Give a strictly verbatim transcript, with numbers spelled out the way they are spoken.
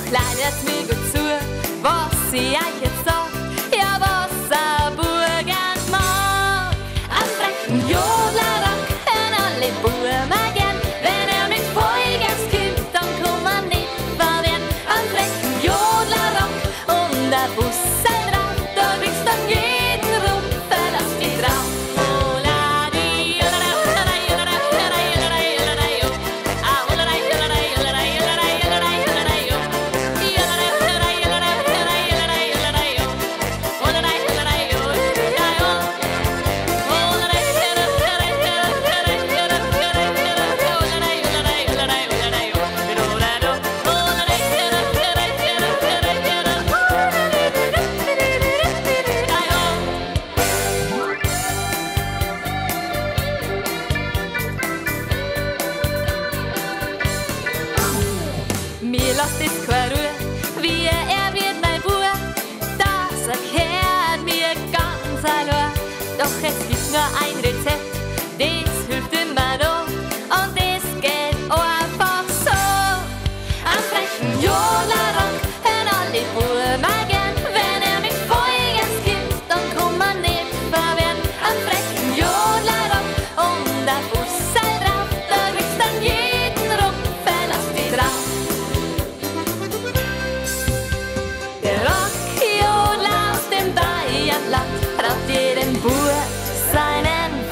kleidet mir gut zu, was sie euch jetzt sagt, ja was a Burgen mag. Am frechen Jodlerrock hören alle Burmer gern, wenn er mit Vollgas kommt, dann kann man nicht verwehren. Am frechen Jodlerrock und der Bussel drauf, da kriegst dann jeden Rumpfer auf die drauf. Mir lasst es keine Ruhe, wie er wird mein Bub, das erklärt mir ganz allein. Doch es gibt nur ein Rezept, das hilft immer da, und das geht einfach so. Am frechen Jodlerrock hören alle Burmer gern, wenn er mit Vollgas kommt, dann kann man nicht verwehren. Am frechen Jodlerrock und der Bussel drauf, da kriegst dann jeden Rumpfel auf die drauf. Der Rockjodler aus dem Bayernland raubt jedem Bub seinen